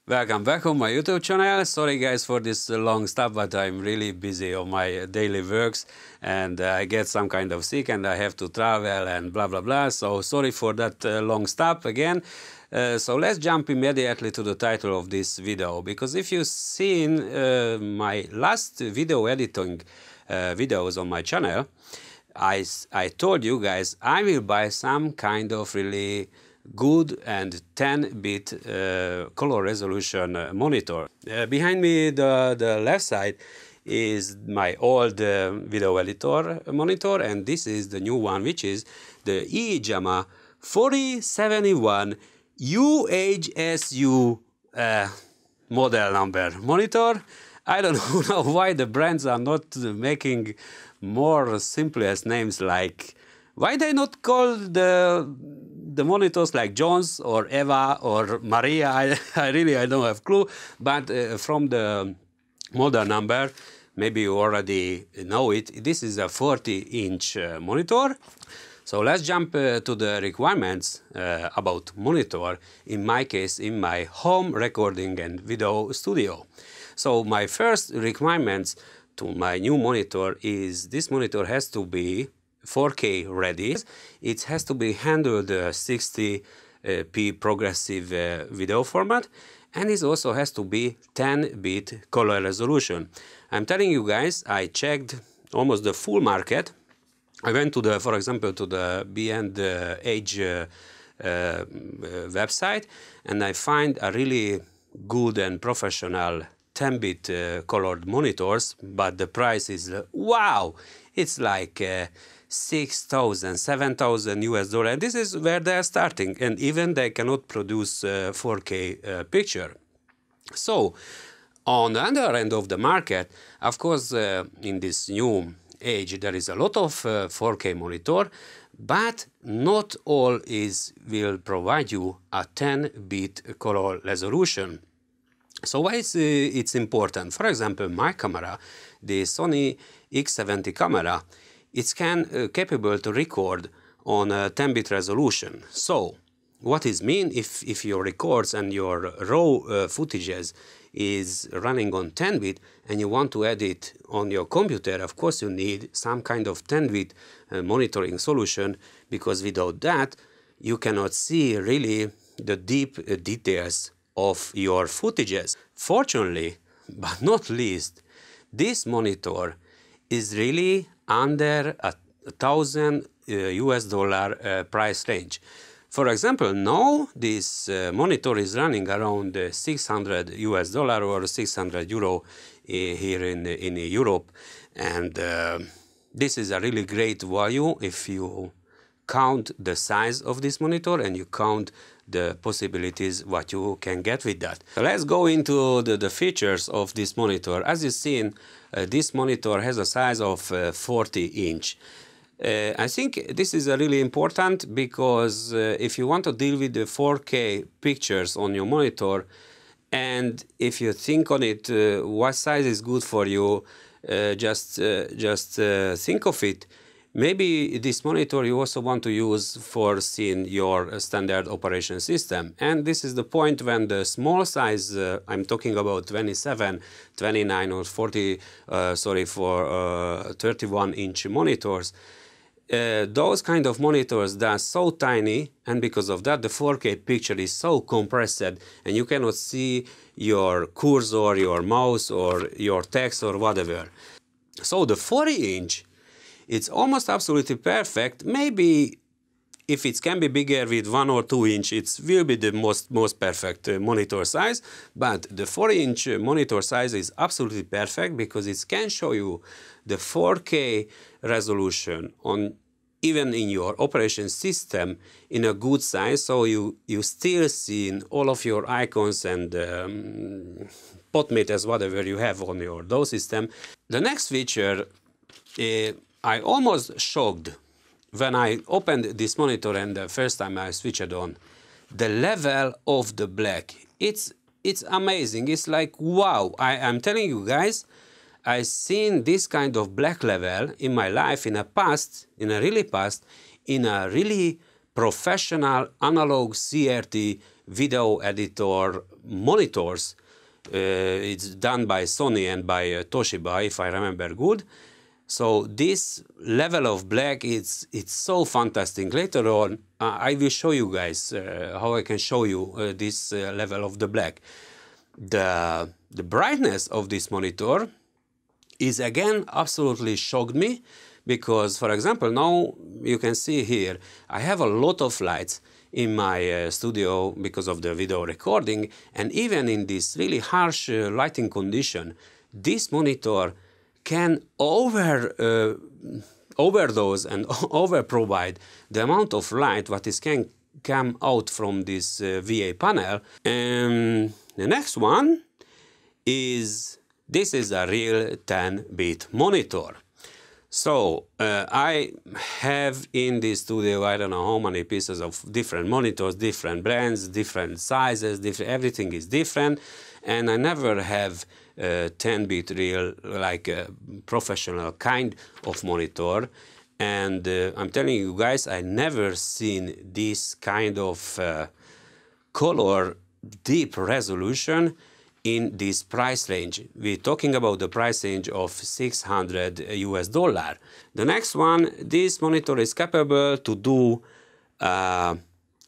Welcome back on my YouTube channel. Sorry guys for this long stuff, but I'm really busy on my daily works and I get some kind of sick and I have to travel and blah blah blah. So sorry for that long stop again. So let's jump immediately to the title of this video, because if you've seen my last video editing videos on my channel, I told you guys I will buy some kind of really good and 10-bit color resolution monitor. Behind me, the left side is my old video editor monitor, and this is the new one, which is the IIYAMA 4071UHSU model number monitor. I don't know why the brands are not making more simplest names, like why they not call the monitors like Jones or Eva or Maria. I don't have clue, but from the model number, maybe you already know it. This is a 40-inch monitor. So let's jump to the requirements about monitor, in my case, in my home recording and video studio. So my first requirements to my new monitor is this monitor has to be 4K ready. It has to be handled 60p progressive video format, and it also has to be 10-bit color resolution. I'm telling you guys, I checked almost the full market. I went to the, for example, to the Beyond Age website, and I find a really good and professional 10-bit colored monitors, but the price is wow! It's like 6,000, 7,000 US dollar. This is where they are starting, and even they cannot produce 4K picture. So on the other end of the market, of course, in this new age, there is a lot of 4K monitor, but not all will provide you a 10-bit color resolution. So why is it's important? For example, my camera, the Sony X70 camera, it's capable to record on a 10-bit resolution. So what is mean if your records and your raw footages is running on 10-bit and you want to edit on your computer, of course you need some kind of 10-bit monitoring solution, because without that you cannot see really the deep details of your footages. Fortunately, but not least, this monitor is really under $1,000 US price range. For example, now this monitor is running around $600 US or 600 euro here in Europe, and this is a really great value if you count the size of this monitor and you count the possibilities what you can get with that. So let's go into the features of this monitor. As you've seen, this monitor has a size of 40-inch. I think this is really important, because if you want to deal with the 4K pictures on your monitor, and if you think on it, what size is good for you, just think of it. Maybe this monitor you also want to use for seeing your standard operation system. And this is the point when the small size, I'm talking about 27, 29 or 40, sorry, for 31-inch monitors, those kind of monitors that are so tiny, and because of that the 4K picture is so compressed and you cannot see your cursor, your mouse or your text or whatever. So the 40-inch, it's almost absolutely perfect. Maybe if it can be bigger with 1 or 2 inch, it will be the most perfect monitor size. But the 40-inch monitor size is absolutely perfect, because it can show you the 4K resolution on even in your operation system in a good size, so you still see all of your icons and potmeters, whatever you have on your DOS system. The next feature, I almost shocked when I opened this monitor and the first time I switched it on. The level of the black, it's amazing. It's like, wow. I'm telling you guys, I've seen this kind of black level in my life in a really professional analog CRT video editor monitors. It's done by Sony and by Toshiba, if I remember good. So this level of black, it's so fantastic. Later on, I will show you guys how I can show you this level of the black. The brightness of this monitor is again absolutely shocked me, because, for example, now you can see here I have a lot of lights in my studio because of the video recording, and even in this really harsh lighting condition, this monitor can overdose and over provide the amount of light what is can come out from this VA panel. And the next one is, this is a real 10-bit monitor. So I have in this studio, I don't know how many pieces of different monitors, different brands, different sizes, everything is different, and I never have 10-bit real, like a professional kind of monitor. And I'm telling you guys, I never seen this kind of color deep resolution in this price range. We're talking about the price range of $600 US. The next one, this monitor is capable to do a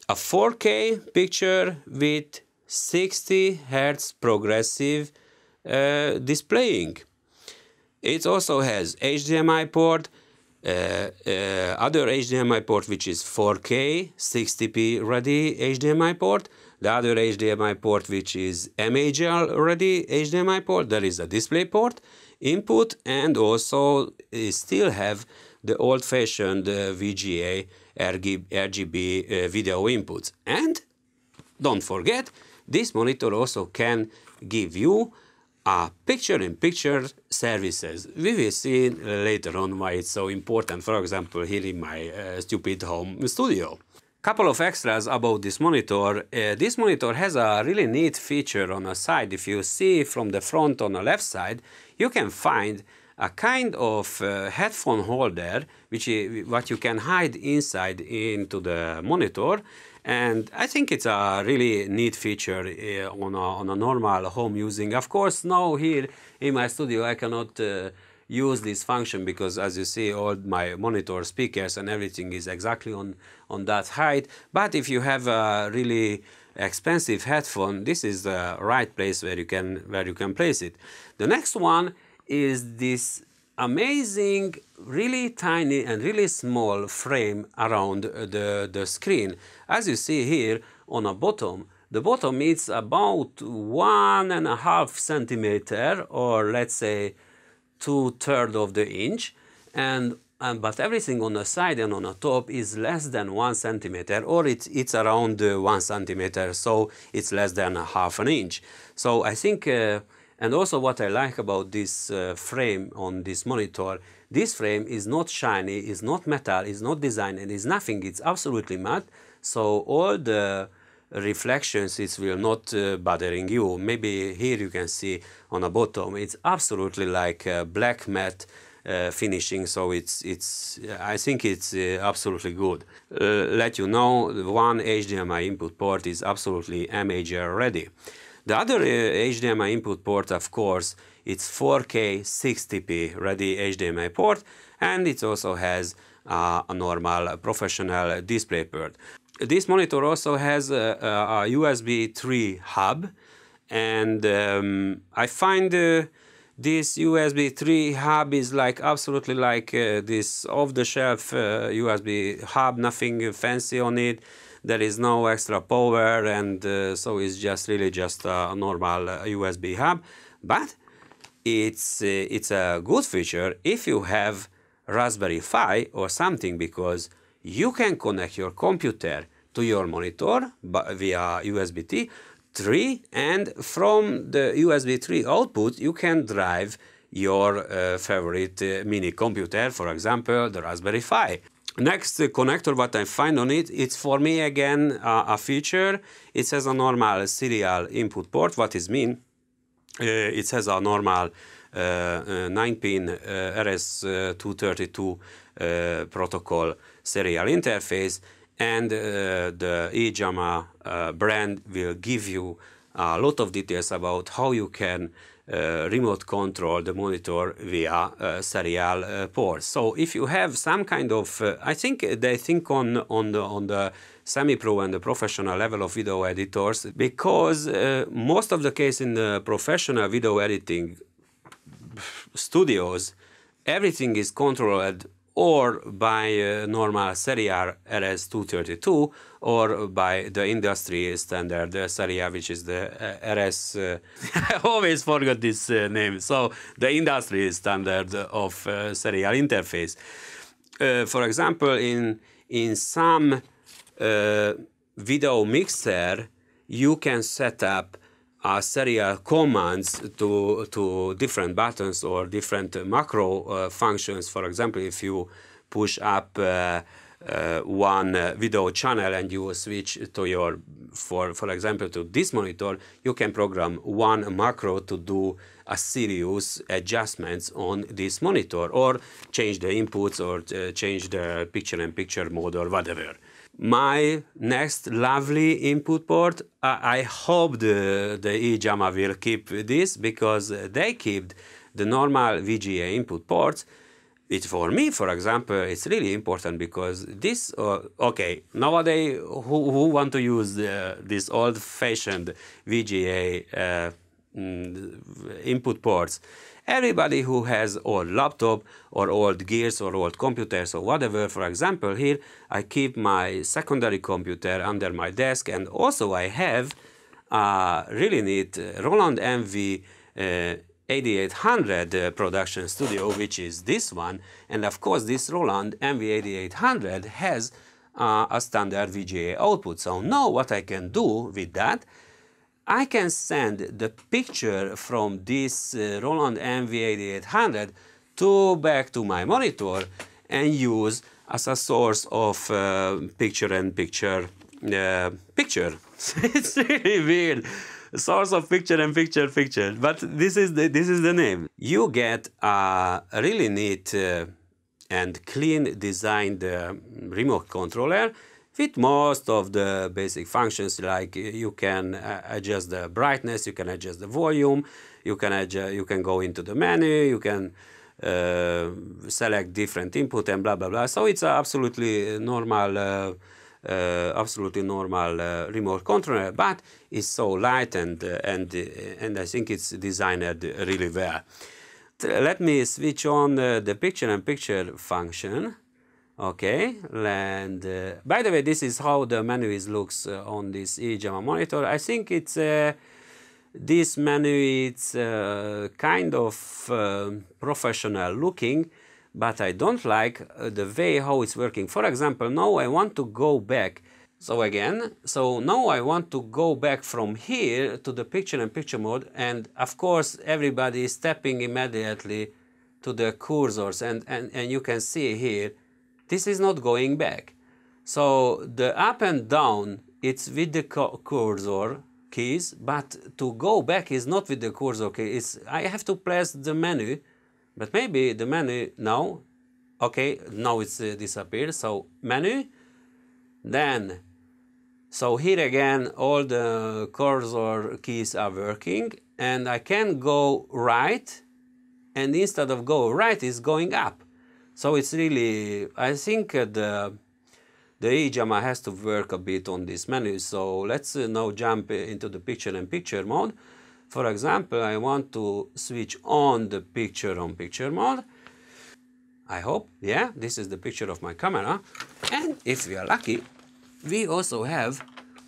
4K picture with 60 Hz progressive displaying. It also has HDMI port, other HDMI port which is 4K 60p ready HDMI port, the other HDMI port which is MHL ready HDMI port. There is a display port input, and also still have the old-fashioned VGA RGB video inputs. And don't forget, this monitor also can give you picture-in-picture services. We will see later on why it's so important, for example, here in my stupid home studio. Couple of extras about this monitor. This monitor has a really neat feature on the side. If you see from the front on the left side, you can find a kind of headphone holder, which is what you can hide inside into the monitor. And I think it's a really neat feature on a normal home using. Of course, now here in my studio I cannot use this function, because as you see, all my monitor speakers and everything is exactly on that height. But if you have a really expensive headphone, this is the right place where you can place it. The next one is this amazing, really tiny and really small frame around the screen. As you see here on the bottom is about 1.5 centimeter, or let's say 2/3 of the inch, but everything on the side and on the top is less than 1 centimeter, or it's around 1 centimeter, so it's less than half an inch. So I think, and also what I like about this frame on this monitor, this frame is not shiny, is not metal, is not designed, and is nothing, it's absolutely matte, so all the reflections, it will not bothering you. Maybe here you can see on the bottom, it's absolutely like black matte finishing, so I think it's absolutely good. Let you know, one HDMI input port is absolutely MHR ready. The other HDMI input port, of course, it's 4K 60p ready HDMI port, and it also has a normal professional display port. This monitor also has a USB 3 hub, and I find this USB 3 hub is like absolutely like this off-the-shelf USB hub, nothing fancy on it. There is no extra power, and so it's just really just a normal USB hub. But it's a good feature if you have Raspberry Pi or something, because you can connect your computer to your monitor via USB 3, and from the USB 3 output you can drive your favorite mini computer, for example the Raspberry Pi. Next connector what I find on it, it's for me again a feature. It has a normal serial input port. What is mean? It has a normal 9-pin RS-232 protocol serial interface, and the IIYAMA brand will give you a lot of details about how you can remote control the monitor via serial ports. So if you have some kind of, I think they think on the semi-pro and the professional level of video editors, because most of the case in the professional video editing studios, everything is controlled or by normal serial RS-232 or by the industry standard serial, which is the RS. I always forget this name. So the industry standard of serial interface. For example, in some video mixer, you can set up serial commands to different buttons or different macro functions. For example, if you push up one video channel and you switch to your, for example, to this monitor, you can program one macro to do a serious adjustments on this monitor, or change the inputs, or change the picture-in-picture mode, or whatever. My next lovely input port, I hope the IIYAMA will keep this, because they keep the normal VGA input ports. Which for me, for example, it's really important, because this, okay, nowadays who want to use this old-fashioned VGA input ports? Everybody who has old laptop or old gears or old computers or whatever. For example, here I keep my secondary computer under my desk, and also I have a really neat Roland MV 8800 production studio, which is this one. And of course, this Roland MV 8800 has a standard VGA output. So now what I can do with that, I can send the picture from this Roland MV 8800 back to my monitor and use as a source of picture-in-picture picture. It's really weird. Source of picture-in-picture, but this is the name. You get a really neat and clean designed remote controller with most of the basic functions, like you can adjust the brightness, you can adjust the volume, you can go into the menu, you can select different input and blah blah blah. So it's absolutely normal. Absolutely normal remote controller, but it's so light and I think it's designed really well. Let me switch on the picture-in-picture function. Okay, and by the way, this is how the menu looks on this IIYAMA monitor. I think it's this menu. It's kind of professional looking, but I don't like the way how it's working. For example, now I want to go back. So now I want to go back from here to the picture-in-picture mode, and of course everybody is stepping immediately to the cursors, and you can see here, this is not going back. So the up and down, it's with the cursor keys, but to go back is not with the cursor keys. I have to press the menu. But maybe the menu now, okay, now it's disappeared. So menu, then, so here again, all the cursor keys are working, and I can go right, and instead of go right, it's going up. So it's really, I think the IIYAMA has to work a bit on this menu. So let's now jump into the picture-in-picture mode. For example, I want to switch on the picture-on-picture mode. I hope, yeah, this is the picture of my camera. And if we are lucky, we also have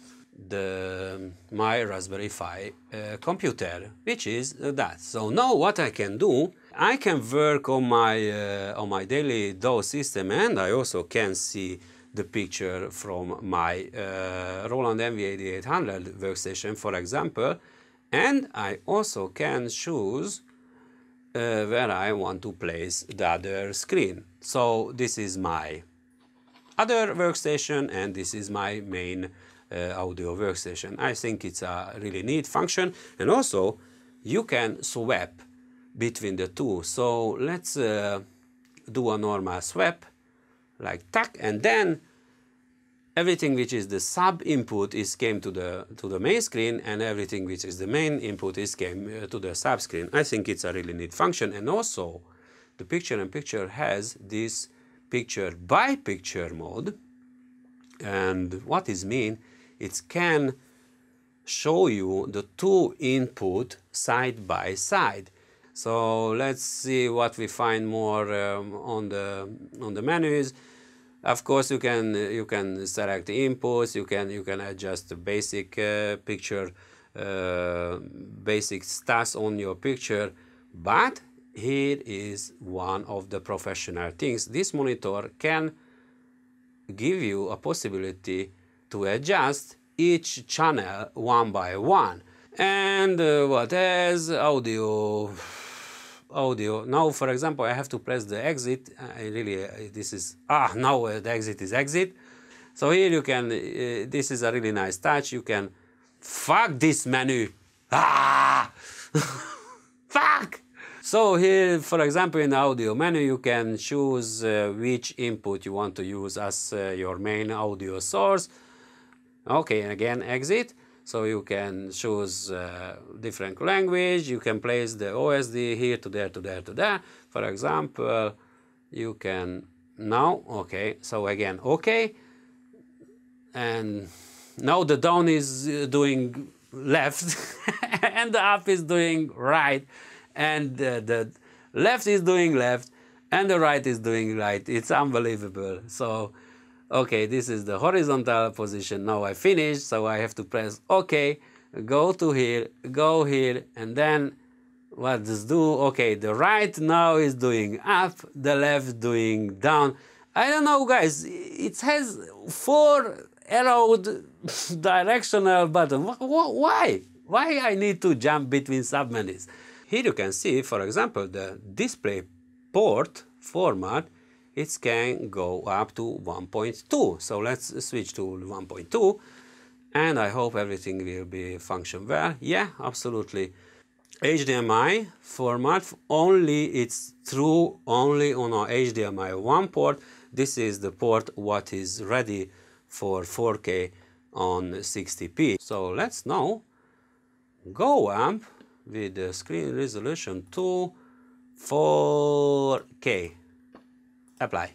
my Raspberry Pi computer, which is that. So now what I can do, I can work on my daily DAW system, and I also can see the picture from my Roland MV 8800 workstation, for example. And I also can choose where I want to place the other screen. So this is my other workstation, and this is my main audio workstation. I think it's a really neat function, and also you can swap between the two. So let's do a normal swap, like tack, and then everything which is the sub input is came to the main screen, and everything which is the main input is came to the sub screen. I think it's a really neat function. And also the picture-in-picture has this picture-by-picture mode. And what is mean? It can show you the two input side by side. So let's see what we find more on the menus. Of course, you can select the inputs. You can adjust the basic picture, basic stats on your picture. But here is one of the professional things. This monitor can give you a possibility to adjust each channel one by one. And what else? Audio. Now, for example, I have to press the exit. Now the exit is exit. So here you can, this is a really nice touch. You can, fuck this menu. Fuck! So here, for example, in the audio menu, you can choose which input you want to use as your main audio source. Okay, and again, exit. So you can choose different language. You can place the OSD here to there, to there, to there. For example, you can now, okay, so again, okay. And now the down is doing left and the up is doing right. And the left is doing left and the right is doing right. It's unbelievable. So, okay, this is the horizontal position. Now I finished, so I have to press OK, go to here, go here, and then what does do? Okay, the right now is doing up, the left doing down. I don't know, guys, it has 4 arrowed directional buttons. Why? Why I need to jump between submenus? Here you can see, for example, the display port format. It can go up to 1.2. So let's switch to 1.2, and I hope everything will be function well. Yeah, absolutely. HDMI format only, it's true only on our HDMI 1 port. This is the port what is ready for 4K on 60p. So let's now go up with the screen resolution to 4K. Apply.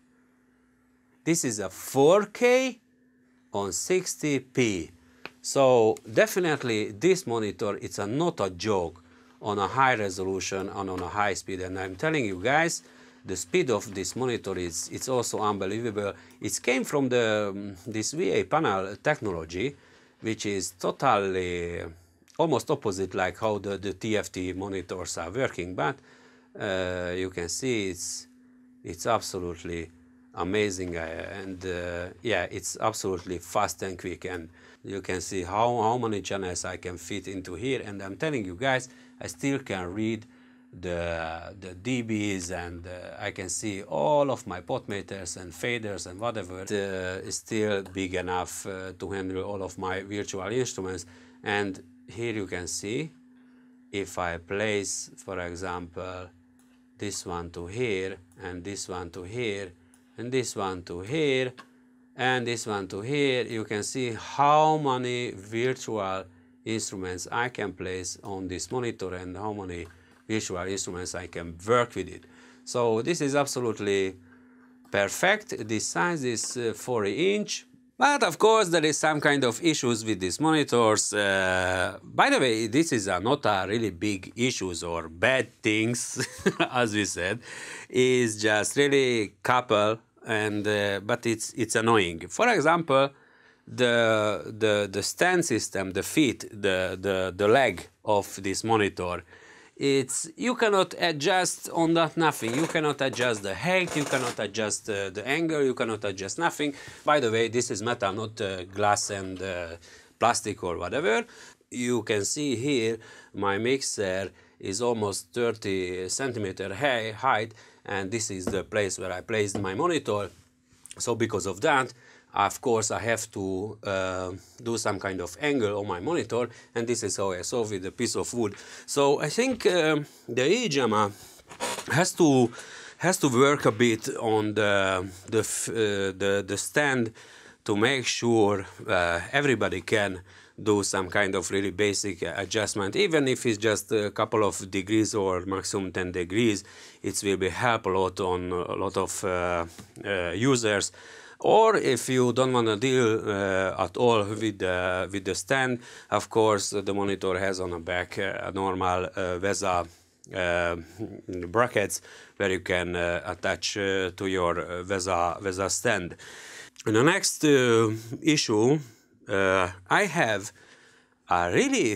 This is a 4K on 60p. So definitely this monitor, it's not a joke on a high resolution and on a high speed. And I'm telling you guys, the speed of this monitor it's also unbelievable. It came from this VA panel technology, which is totally almost opposite like how the TFT monitors are working. But you can see it's absolutely amazing, and yeah, it's absolutely fast and quick, and you can see how many channels I can fit into here. And I'm telling you guys, I still can read the dBs, and I can see all of my potmeters and faders and whatever. It's still big enough to handle all of my virtual instruments. And here you can see, if I place, for example, this one to here, and this one to here, and this one to here, and this one to here, you can see how many virtual instruments I can place on this monitor and how many virtual instruments I can work with it. So this is absolutely perfect. This size is 40 inch. But of course there is some kind of issues with these monitors. By the way, this is not a really big issues or bad things, as we said. It's just really couple, and but it's annoying. For example, the stand system, the feet, the leg of this monitor, you cannot adjust on that nothing. You cannot adjust the height, you cannot adjust the angle, you cannot adjust nothing. By the way, this is metal, not glass and plastic or whatever. You can see here my mixer is almost 30 centimeter height, and this is the place where I placed my monitor. So because of that, of course, I have to do some kind of angle on my monitor, and this is how I solve with a piece of wood. So I think the IIYAMA has to work a bit on the stand to make sure everybody can do some kind of really basic adjustment, even if it's just a couple of degrees or maximum 10 degrees, it will be help a lot on a lot of users. Or if you don't want to deal at all with the stand, of course the monitor has on the back a normal VESA brackets where you can attach to your VESA stand. And the next issue, I have a really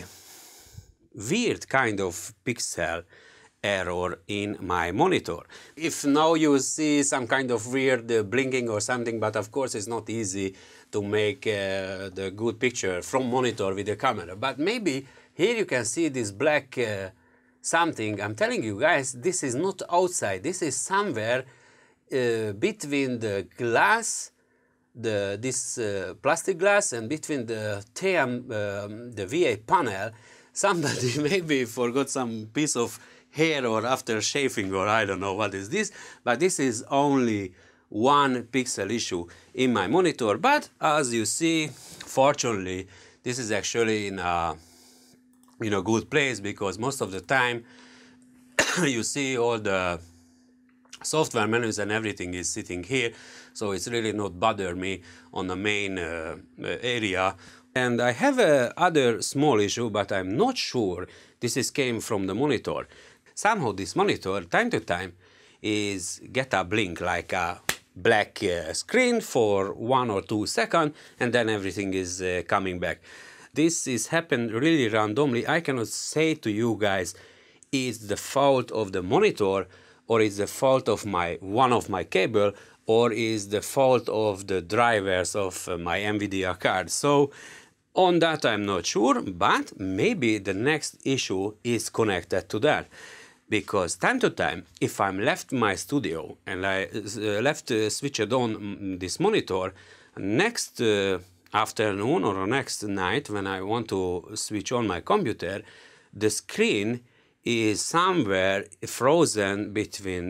weird kind of pixel error in my monitor. If now you see some kind of weird blinking or something, but of course it's not easy to make the good picture from monitor with the camera. But maybe here you can see this black something. I'm telling you guys, this is not outside. This is somewhere between the glass, this plastic glass, and between the the VA panel. Somebody maybe forgot some piece of hair or after shaving, or I don't know what is this, but this is only one pixel issue in my monitor. But as you see, fortunately, this is actually in a good place, because most of the time you see all the software menus and everything is sitting here, so it's really not bother me on the main area. And I have a other small issue, but I'm not sure this came from the monitor. Somehow this monitor, time to time, get a blink, like a black screen for 1 or 2 seconds, and then everything is coming back. This is happened really randomly. I cannot say to you guys, it's the fault of the monitor, or it's the fault of one of my cable, or is the fault of the drivers of my NVIDIA card. So on that I'm not sure, but maybe the next issue is connected to that. Because time to time, if I'm left my studio and I switched on this monitor, next afternoon or next night when I want to switch on my computer, the screen is somewhere frozen between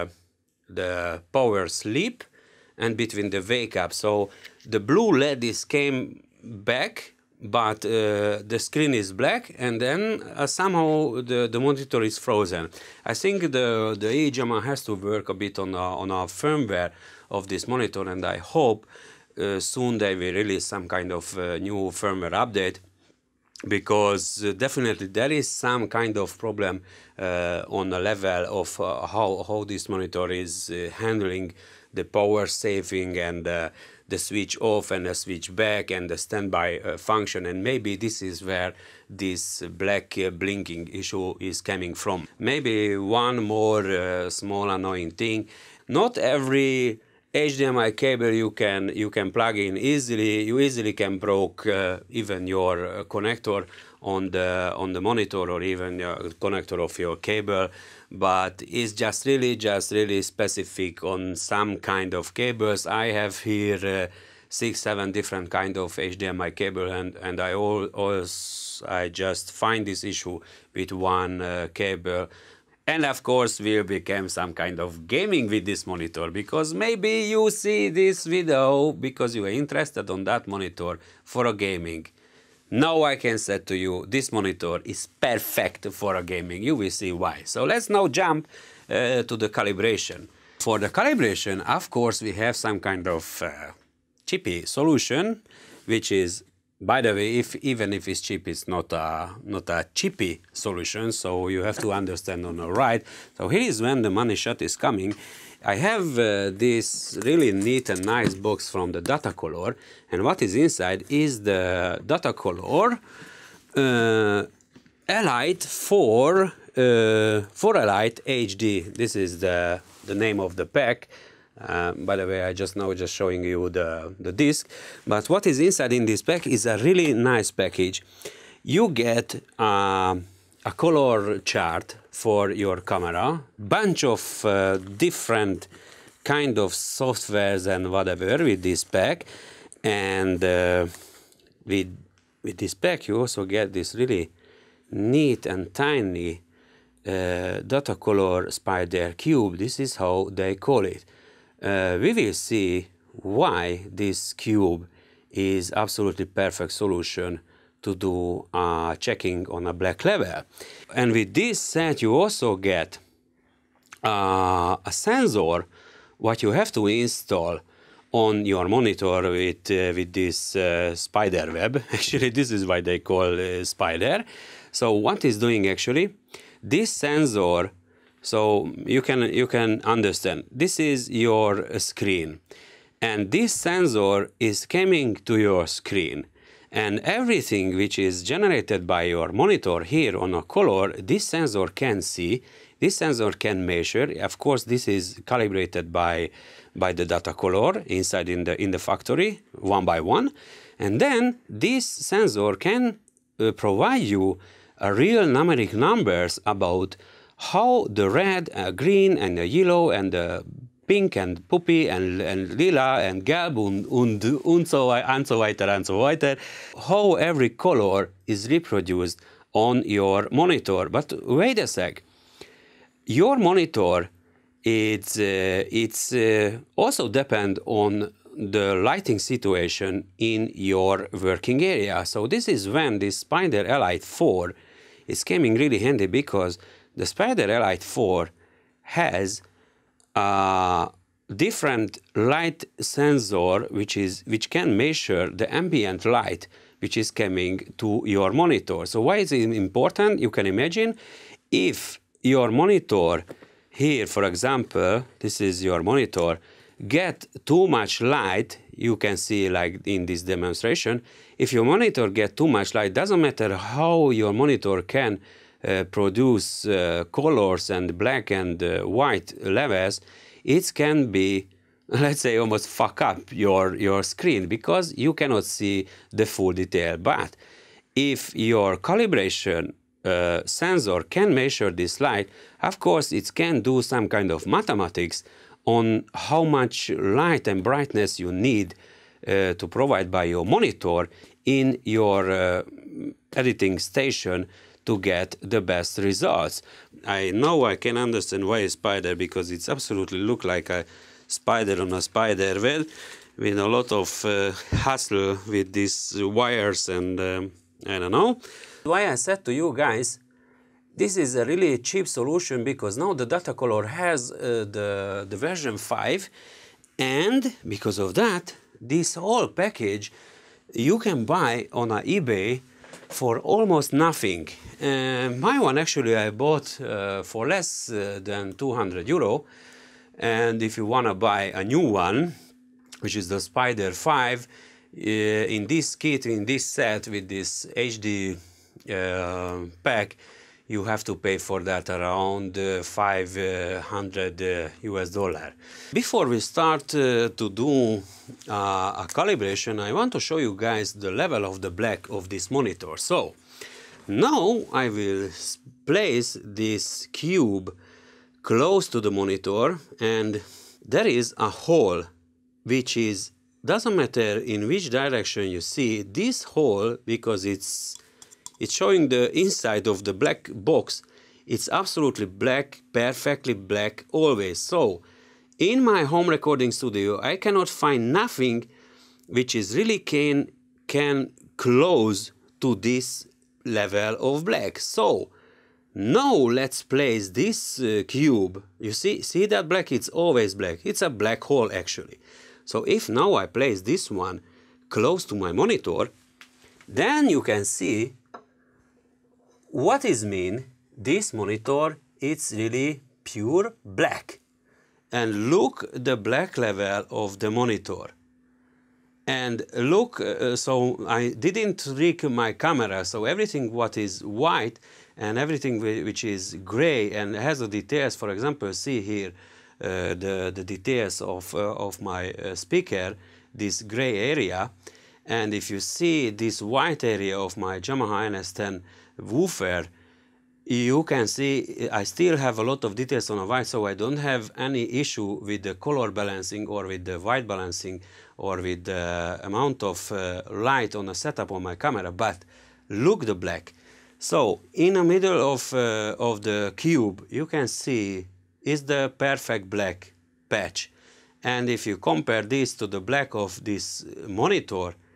the power sleep and between the wake up. So the blue LED came back, but the screen is black, and then somehow the monitor is frozen. I think the IIYAMA has to work a bit on a firmware of this monitor, and I hope soon they will release some kind of new firmware update, because definitely there is some kind of problem on the level of how this monitor is handling the power saving and the switch off and the switch back and the standby function. And maybe this is where this black blinking issue is coming from. Maybe one more small annoying thing: not every HDMI cable you can plug in easily. You easily can break even your connector on the monitor, or even your connector of your cable. But it's just really specific on some kind of cables. I have here 6-7 different kind of HDMI cable, and I just find this issue with one cable. And of course will become some kind of gaming with this monitor, because maybe you see this video because you are interested on that monitor for a gaming. Now I can say to you, this monitor is perfect for a gaming. You will see why. So let's now jump to the calibration. For the calibration, of course, we have some kind of cheapy solution, which is, by the way, even if it's cheap, it's not a cheapy solution. So you have to understand on the right. So here is when the money shot is coming. I have this really neat and nice box from the DataColor, and what is inside is the DataColor Elite 4 Elite HD. This is the name of the pack. By the way, I just showing you the disc. But what is inside in this pack is a really nice package. You get a color chart for your camera, bunch of different kind of softwares and whatever with this pack. And with this pack you also get this really neat and tiny DataColor spider cube. This is how they call it. We will see why this cube is absolutely perfect solution to do checking on a black level. And with this set you also get a sensor what you have to install on your monitor with this spider web. Actually, this is why they call spider. So what is doing actually? This sensor, so you can understand, this is your screen. And this sensor is coming to your screen. And everything which is generated by your monitor here on a color, this sensor can see, this sensor can measure. Of course, this is calibrated by the DataColor inside in the factory, one by one. And then this sensor can provide you real numeric numbers about how the red, green, and the yellow, and the pink, and puppy, and lila, and gelb, und so weiter, how every color is reproduced on your monitor. But wait a sec. Your monitor, it's also depend on the lighting situation in your working area. So this is when this Spider Elite 4 is coming really handy, because the Spider Elite 4 has a different light sensor which can measure the ambient light which is coming to your monitor. So why is it important? You can imagine if your monitor here, for example, this is your monitor, get too much light, you can see like in this demonstration, if your monitor get too much light, doesn't matter how your monitor can produce colors and black and white levels, it can be, let's say, almost fuck up your screen, because you cannot see the full detail. But if your calibration sensor can measure this light, of course it can do some kind of mathematics on how much light and brightness you need to provide by your monitor in your editing station to get the best results. I know I can understand why a spider, because it's absolutely look like a spider on a spider web with a lot of hassle with these wires and I don't know. Why I said to you guys, this is a really cheap solution, because now the DataColor has the version 5, and because of that, this whole package you can buy on eBay for almost nothing. My one actually I bought for less than 200 euro, and if you want to buy a new one, which is the Spider 5, in this kit, in this set with this HD pack, you have to pay for that around $500 US. Before we start to do a calibration, I want to show you guys the level of the black of this monitor. So now I will place this cube close to the monitor, and there is a hole which is, doesn't matter in which direction you see this hole, because it's showing the inside of the black box. It's absolutely black, perfectly black always. So in my home recording studio I cannot find nothing which is really can close to this level of black. So now let's place this cube. You see that black? It's always black. It's a black hole actually. So if now I place this one close to my monitor, then you can see what is mean this monitor. It's really pure black. And look the black level of the monitor. And look, so I didn't rig my camera, so everything what is white and everything which is gray and has the details, for example, see here the details of my speaker, this gray area. And if you see this white area of my Yamaha NS10 woofer, you can see I still have a lot of details on the white, so I don't have any issue with the color balancing or with the white balancing or with the amount of light on the setup on my camera. But look the black. So in the middle of the cube you can see is the perfect black patch. And if you compare this to the black of this monitor,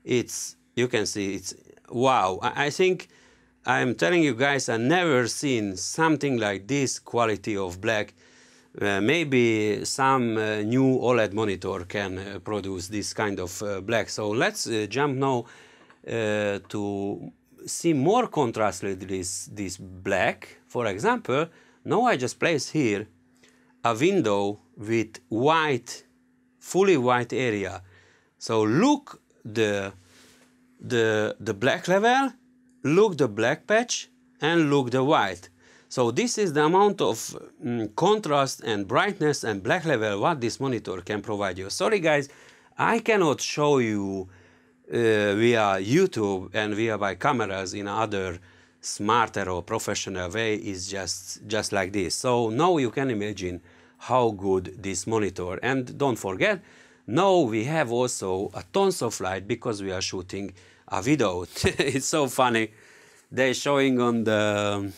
it's, you can see it's, wow. I think I'm telling you guys, I've never seen something like this quality of black. Maybe some new OLED monitor can produce this kind of black. So let's jump now to see more contrast with this black. For example, now I just place here a window with white, fully white area. So look the black level, look the black patch, and look the white. So this is the amount of contrast and brightness and black level what this monitor can provide you. Sorry guys, I cannot show you via YouTube and via by cameras in other smarter or professional way. Is just like this. So now you can imagine how good this monitor. And don't forget, now we have also a tons of light because we are shooting a video. It's so funny. They're showing on the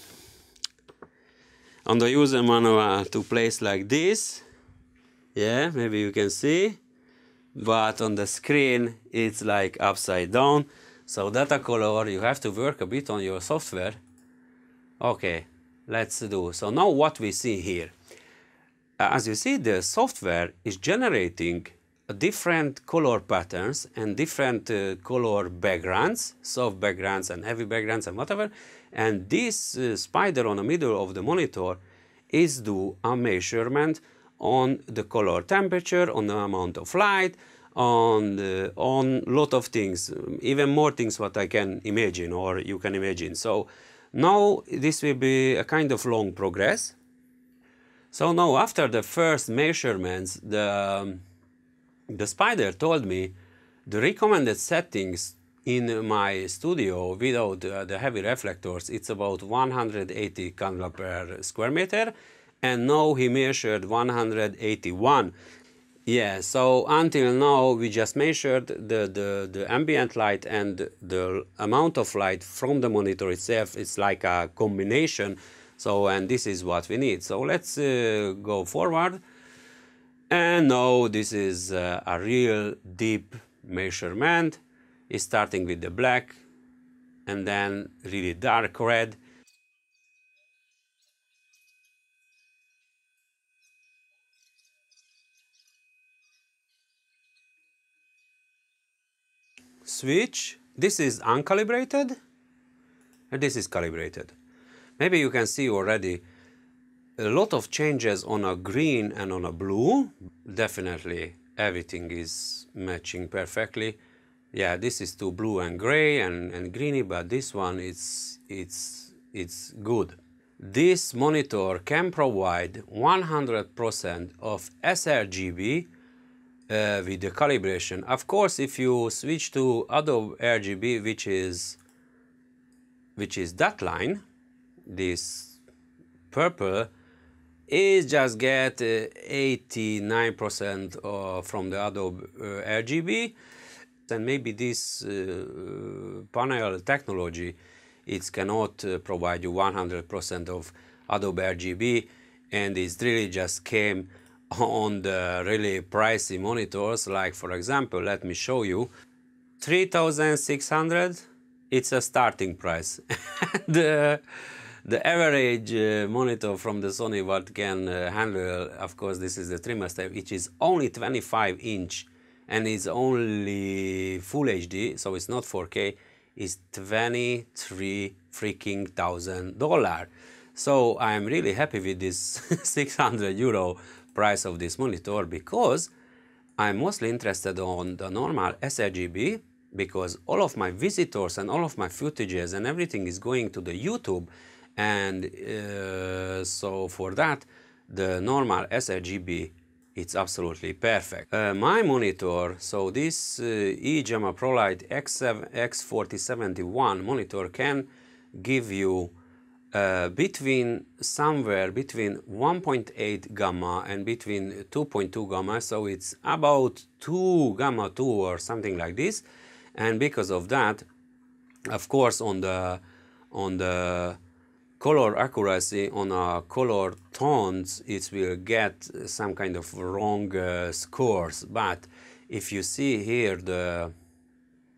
user manual to place like this. Yeah, maybe you can see. But on the screen, it's like upside down. So DataColor, you have to work a bit on your software. Okay, let's do. So now what we see here. As you see, the software is generating different color patterns and different color backgrounds, soft backgrounds and heavy backgrounds and whatever. And this spider on the middle of the monitor is do a measurement on the color temperature, on the amount of light, on lot of things, even more things what I can imagine or you can imagine. So now this will be a kind of long progress. So now after the first measurements, the spider told me the recommended settings in my studio without the heavy reflectors, it's about 180 candela per square meter, and now he measured 181. Yeah, so until now we just measured the ambient light and the amount of light from the monitor itself. It's like a combination. So, and this is what we need. So let's go forward. And now this is a real deep measurement. It's starting with the black and then really dark red. Switch. This is uncalibrated and this is calibrated. Maybe you can see already a lot of changes on a green and on a blue. Definitely everything is matching perfectly. Yeah, this is too blue and gray and greeny, but this one it's good. This monitor can provide 100% of sRGB with the calibration. Of course, if you switch to Adobe RGB, which is that line, this purple, is just get 89% from the Adobe RGB. And maybe this panel technology, it cannot provide you 100% of Adobe RGB, and it really just came on the really pricey monitors. Like for example, let me show you, 3,600. It's a starting price. The average monitor from the Sony what can handle, of course, this is the trimester, which is only 25 inch and is only full HD, so it's not 4K, is $23,000. So I'm really happy with this 600 euro price of this monitor, because I'm mostly interested on the normal sRGB, because all of my visitors and all of my footages and everything is going to the YouTube, and so for that the normal sRGB, it's absolutely perfect. My monitor, so this IIYAMA Prolite X4071 monitor can give you somewhere between 1.8 gamma and between 2.2 gamma, so it's about 2 gamma 2 or something like this. And because of that, of course, on the color accuracy, on color tones, it will get some kind of wrong scores. But if you see here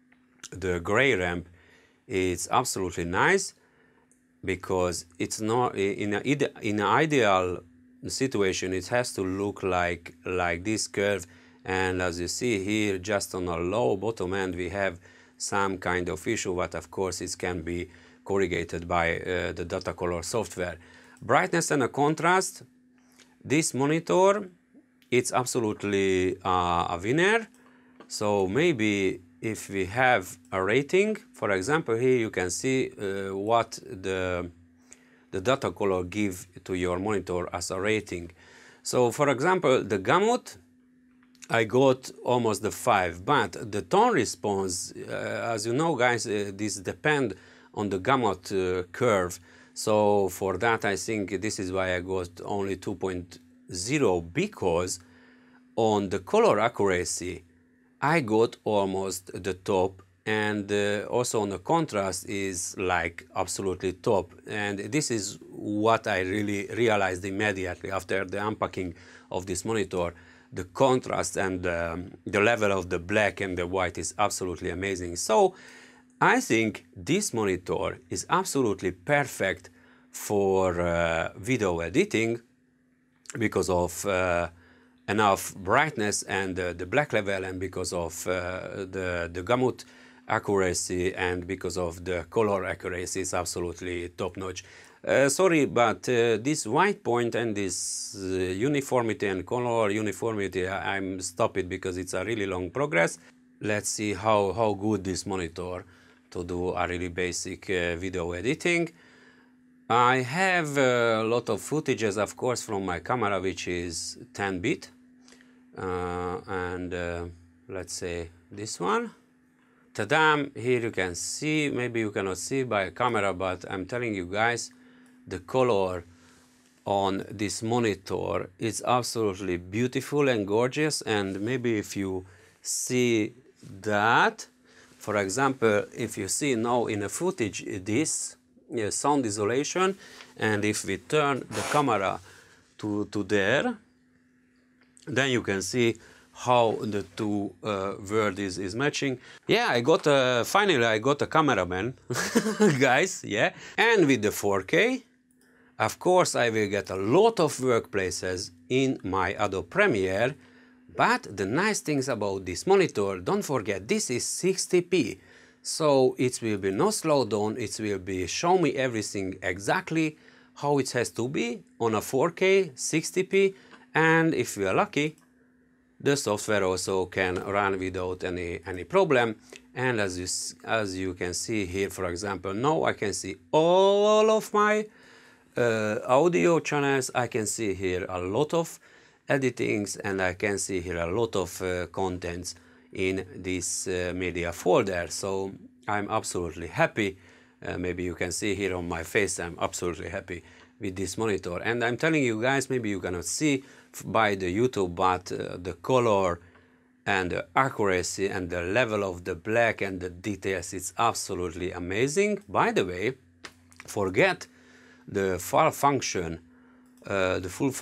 the gray ramp is absolutely nice, because it's not in an ideal situation it has to look like this curve, and as you see here, just on a low bottom end we have some kind of issue, but of course it can be corrugated by the DataColor software. Brightness and a contrast, this monitor, it's absolutely a winner. So maybe if we have a rating, for example, here you can see what the DataColor give to your monitor as a rating. So for example, the gamut, I got almost the 5, but the tone response, as you know guys, this depend on the gamut curve. So for that I think this is why I got only 2.0, because on the color accuracy I got almost the top, and also on the contrast is like absolutely top. And this is what I really realized immediately after the unpacking of this monitor. The contrast and the level of the black and the white is absolutely amazing. So I think this monitor is absolutely perfect for video editing because of enough brightness and the black level, and because of the gamut accuracy, and because of the color accuracy is absolutely top-notch. Sorry, but this white point and this uniformity and color uniformity, I'm stop it because it's a really long progress. Let's see how good this monitor to do a really basic video editing. I have a lot of footages, of course, from my camera, which is 10-bit. Let's say this one. Ta-da! Here you can see, maybe you cannot see by camera, but I'm telling you guys, the color on this monitor is absolutely beautiful and gorgeous. And maybe if you see that, for example, if you see now in a footage this sound isolation, and if we turn the camera to there, then you can see how the two world is matching. Yeah, I got finally I got a cameraman, guys. Yeah, and with the 4K, of course, I will get a lot of workplaces in my Adobe Premiere. But the nice things about this monitor, don't forget, this is 60p. So it will be no slowdown, it will be show me everything exactly how it has to be on a 4K 60p, and if we are lucky, the software also can run without any problem. And as you can see here, for example, now I can see all of my audio channels. I can see here a lot of editings, and I can see here a lot of contents in this media folder. So I'm absolutely happy. Maybe you can see here on my face, I'm absolutely happy with this monitor. And I'm telling you guys, maybe you cannot see by the YouTube, but the color and the accuracy and the level of the black and the details, it's absolutely amazing. By the way, forget the full function of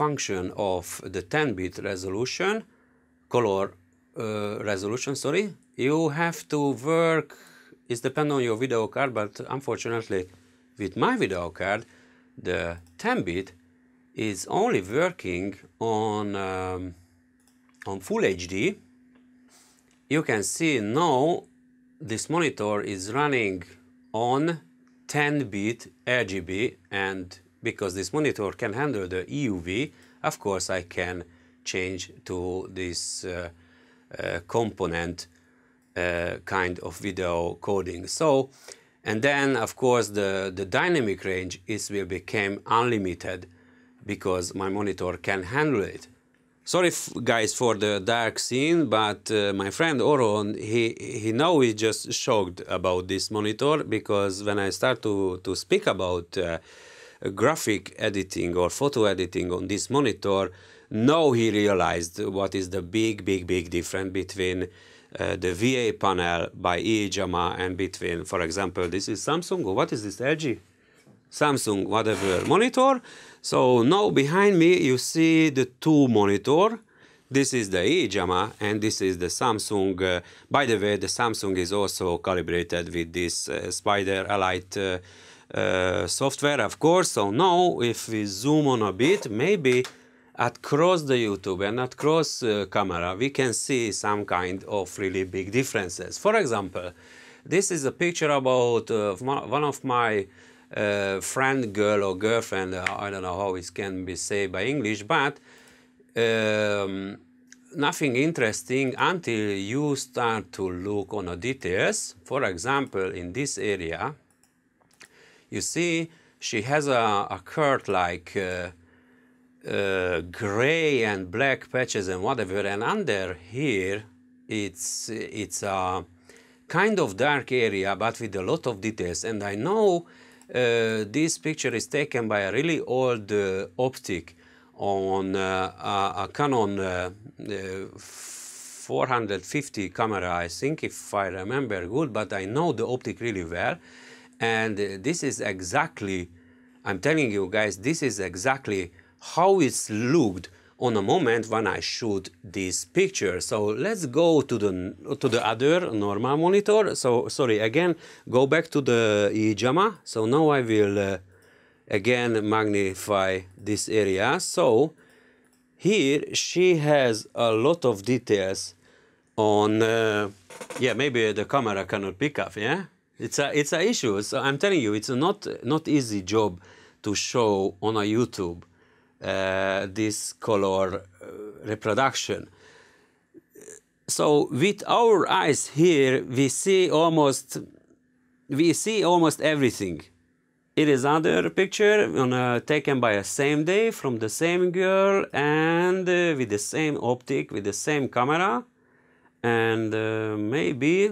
the 10-bit resolution, color resolution, sorry. You have to work, it depends on your video card, but unfortunately with my video card, the 10-bit is only working on full HD. You can see now this monitor is running on 10-bit RGB, and because this monitor can handle the EUV, of course I can change to this component kind of video coding. So, and then of course the dynamic range will become unlimited because my monitor can handle it. Sorry guys for the dark scene, but my friend Oron, he now is just shocked about this monitor, because when I start to speak about graphic editing or photo editing on this monitor, now he realized what is the big difference between the VA panel by IIYAMA and between, for example, this is Samsung, or what is this, LG? Samsung, whatever monitor. So now behind me you see the two monitor. This is the IIYAMA and this is the Samsung. By the way, the Samsung is also calibrated with this Spider Elite software, of course. So now if we zoom on a bit, maybe across the YouTube and across camera, we can see some kind of really big differences. For example, this is a picture about one of my friend, girl or girlfriend, I don't know how it can be said by English, but nothing interesting until you start to look on the details. For example, in this area, you see she has a curve like gray and black patches and whatever, and under here it's a kind of dark area but with a lot of details. And I know this picture is taken by a really old optic on a Canon 450 camera, I think, if I remember good, but I know the optic really well. And this is exactly, I'm telling you guys, this is exactly how it's looked on a moment when I shoot this picture. So let's go to the other normal monitor. So sorry, again, go back to the IIYAMA. So now I will again magnify this area. So here she has a lot of details on yeah, maybe the camera cannot pick up, yeah, it's a issue. So I'm telling you, it's a not easy job to show on a YouTube this color reproduction. So with our eyes here we see almost everything. It is another picture taken by a same day from the same girl and with the same optic, with the same camera. And maybe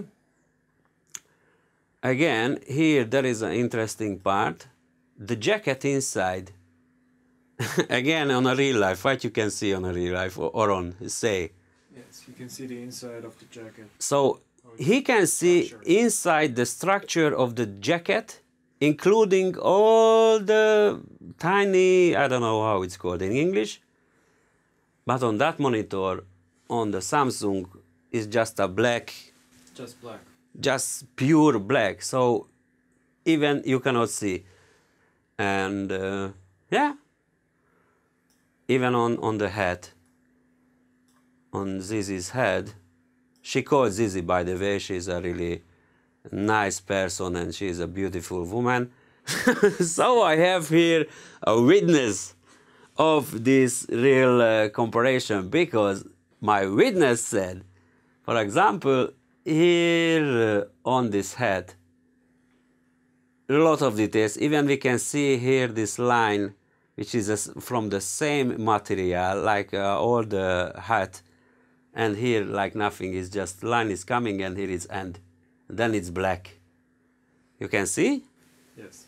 again here there is an interesting part, the jacket inside. Again, on a real life, what you can see on a real life or on say. Yes, you can see the inside of the jacket. So he can see inside the structure of the jacket, including all the tiny, I don't know how it's called in English, but on that monitor, on the Samsung, is just a black. Just black. Just pure black. So even you cannot see. And yeah, even on the head, on Zizi's head, she called Zizi, by the way, she's a really nice person and she's a beautiful woman. So I have here a witness of this real comparison, because my witness said, for example, here on this head, a lot of details. Even we can see here this line, which is from the same material, like all the hat. And here, like nothing, is just line is coming and here is end. And then it's black. You can see? Yes.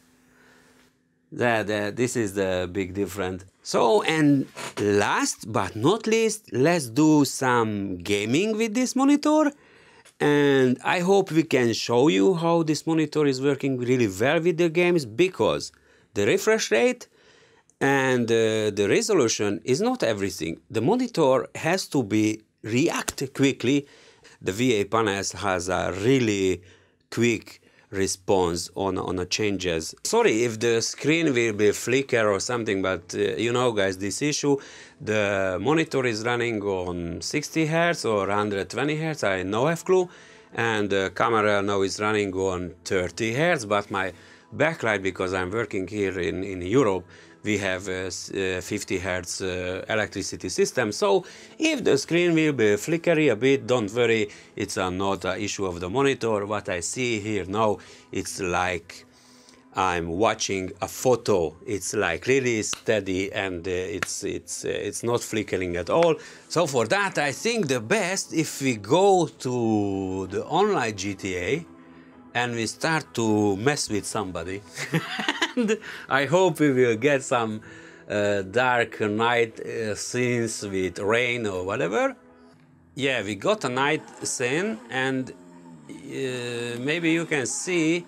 This is the big difference. So, and last but not least, let's do some gaming with this monitor. And I hope we can show you how this monitor is working really well with the games, because the refresh rate and the resolution is not everything. The monitor has to react quickly. The VA panels has a really quick response on the changes. Sorry if the screen will be flicker or something, but you know guys, this issue, the monitor is running on 60 Hz or 120 Hz, I no have clue, and the camera now is running on 30 Hz, but my backlight, because I'm working here in Europe, we have a 50 Hz electricity system. So if the screen will be flickery a bit, don't worry, it's not an issue of the monitor. What I see here now, it's like I'm watching a photo. It's like really steady and it's not flickering at all. So for that, I think the best if we go to the online GTA and we start to mess with somebody. And I hope we will get some dark night scenes with rain or whatever. Yeah, we got a night scene, and maybe you can see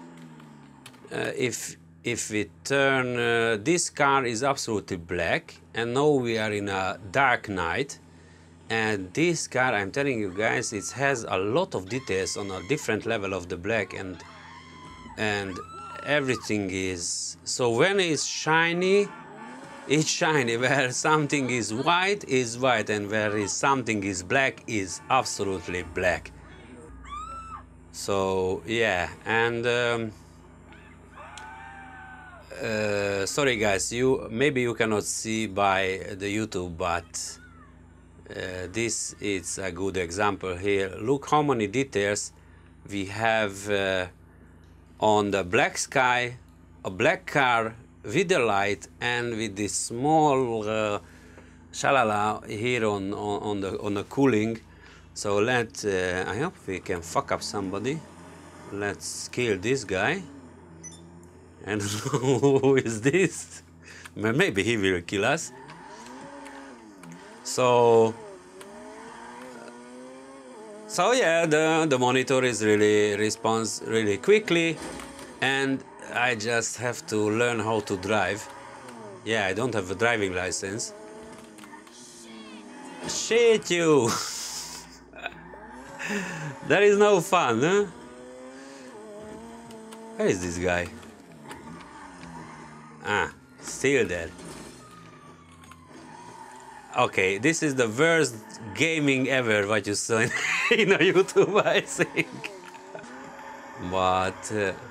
if we turn, this car is absolutely black, and now we are in a dark night, And this car, I'm telling you guys, it has a lot of details on a different level of the black, and everything is, so when it's shiny, it's shiny. Where something is white, and where is something is black, is absolutely black. So yeah, and sorry guys, maybe you cannot see by the YouTube, but this is a good example here. Look how many details we have on the black sky, a black car with the light, and with this small shalala here on the cooling. So I hope we can fuck up somebody. Let's kill this guy. And who is this? Maybe he will kill us. So yeah, the monitor is really responds really quickly, and I just have to learn how to drive. Yeah, I don't have a driving license. Shit you! That is no fun, huh? Where is this guy? Ah, still there. Okay, this is the worst gaming ever what you saw in YouTube, I think. But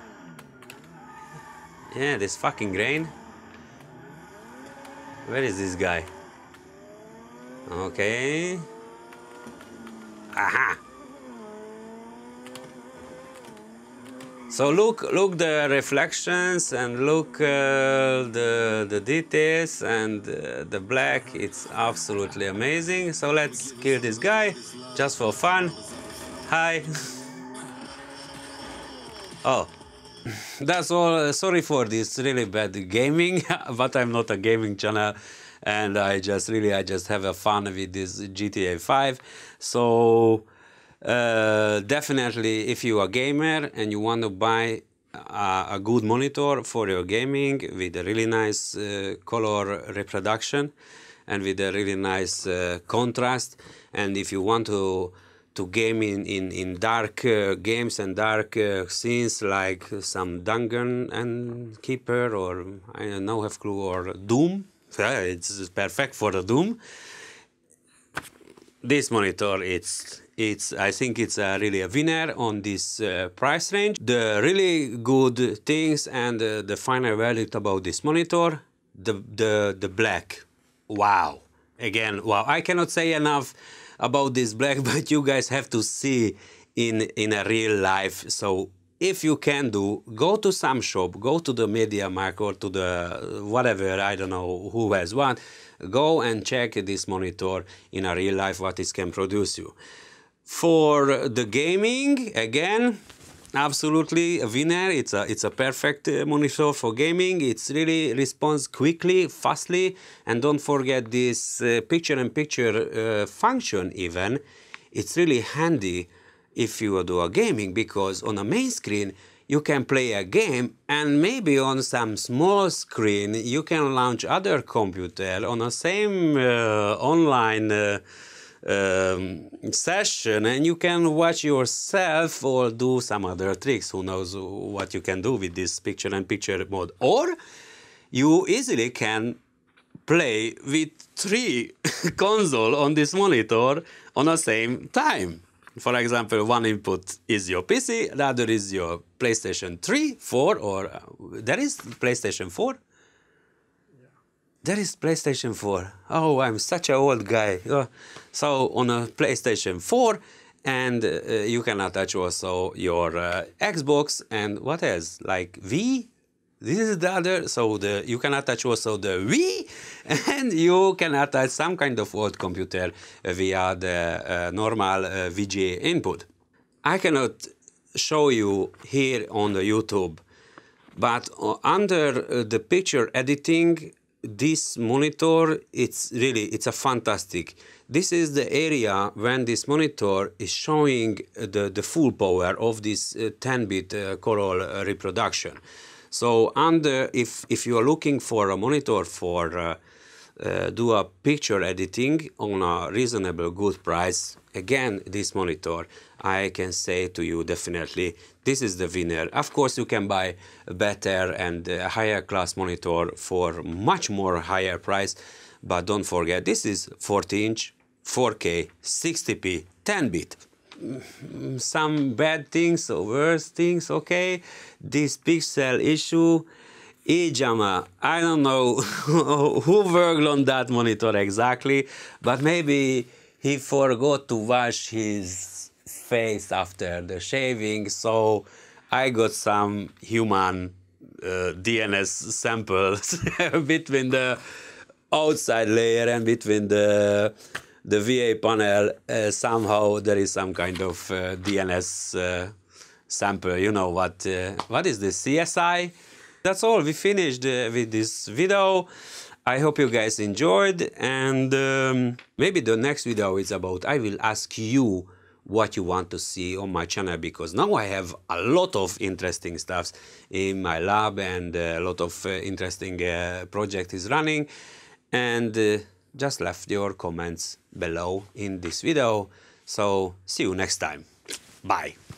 yeah, this fucking rain. Where is this guy? Okay. Aha. So look the reflections, and look the details, and the black. It's absolutely amazing. So let's kill this guy just for fun. Hi. Oh, that's all. Sorry for this really bad gaming, but I'm not a gaming channel, and I just have a fun with this GTA 5. So definitely, if you are a gamer and you want to buy a good monitor for your gaming with a really nice color reproduction and with a really nice contrast, and if you want to game in dark games and dark scenes like some Dungeon and Keeper, or I don't know, have clue, or Doom. Yeah, it's perfect for the Doom. This monitor, I think it's really a winner on this price range. The really good things and the final verdict about this monitor, the black. Wow. Again, wow. I cannot say enough about this black, but you guys have to see in a real life. So if you can go to some shop, go to the MediaMarkt or to the whatever, I don't know who has one, go and check this monitor in a real life, what it can produce you. For the gaming, again, absolutely a winner. It's a perfect monitor for gaming. It's really responds quickly, fastly, and don't forget this picture-in-picture function even. It's really handy if you do a gaming, because on a main screen you can play a game, and maybe on some small screen you can launch other computer on the same online session, and you can watch yourself or do some other tricks. Who knows what you can do with this picture-in-picture mode. Or you easily can play with 3 consoles on this monitor on the same time. For example, one input is your PC, the other is your PlayStation 3, 4, or there is PlayStation 4? There is PlayStation 4. Oh, I'm such an old guy. So on a PlayStation 4, and you can attach also your Xbox, and what else? Like Wii? This is the other. So you can attach also the Wii, and you can attach some kind of old computer via the normal VGA input. I cannot show you here on the YouTube, but under the picture editing, this monitor, it's a fantastic. This is the area when this monitor is showing the full power of this 10-bit color reproduction. So if you are looking for a monitor for do a picture editing on a reasonable good price, again, this monitor, I can say to you definitely, this is the winner. Of course, you can buy a better and higher class monitor for much more higher price, but don't forget, this is 40-inch, 4K, 60p, 10-bit. Some bad things or worse things, okay? This pixel issue, IIYAMA, I don't know who worked on that monitor exactly, but maybe he forgot to wash his face after the shaving, so I got some human DNS samples between the outside layer and between the VA panel. Somehow there is some kind of DNS sample, you know what is this, CSI? That's all, we finished with this video. I hope you guys enjoyed, and maybe the next video is about, I will ask you what you want to see on my channel, because now I have a lot of interesting stuff in my lab and a lot of interesting project is running, and just left your comments below in this video. So see you next time. Bye.